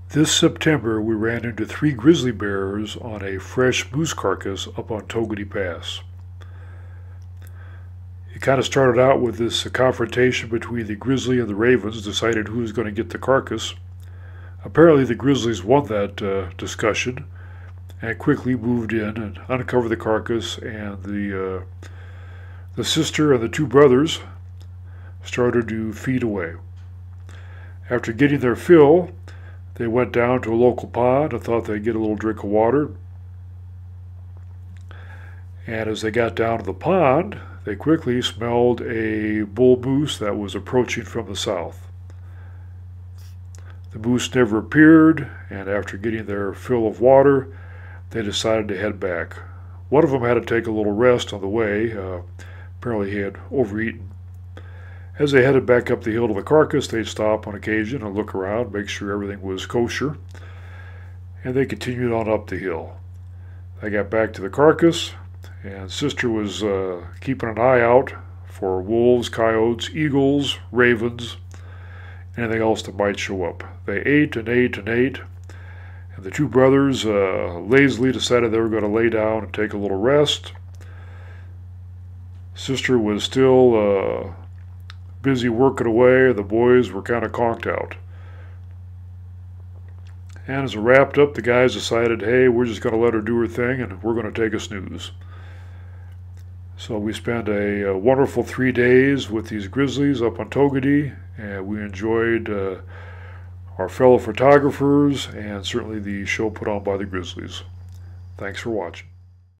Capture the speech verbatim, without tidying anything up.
This September, we ran into three grizzly bears on a fresh moose carcass up on Togety Pass. It kind of started out with this uh, confrontation between the grizzly and the ravens, decided who was going to get the carcass. Apparently the grizzlies won that uh, discussion and quickly moved in and uncovered the carcass, and the, uh, the sister and the two brothers started to feed away. After getting their fill, they went down to a local pond and thought they'd get a little drink of water. And as they got down to the pond, they quickly smelled a bull moose that was approaching from the south. The moose never appeared, and after getting their fill of water, they decided to head back. One of them had to take a little rest on the way. Uh, apparently he had overeaten. As they headed back up the hill to the carcass, they'd stop on occasion and look around, make sure everything was kosher, and they continued on up the hill. They got back to the carcass, and Sister was uh, keeping an eye out for wolves, coyotes, eagles, ravens, anything else that might show up. They ate and ate and ate, and the two brothers uh, lazily decided they were going to lay down and take a little rest. Sister was still uh, busy working away. The boys were kind of conked out. And as it wrapped up, the guys decided, hey, we're just going to let her do her thing and we're going to take a snooze. So we spent a, a wonderful three days with these grizzlies up on Togety, and we enjoyed uh, our fellow photographers and certainly the show put on by the Grizzlies. Thanks for watching.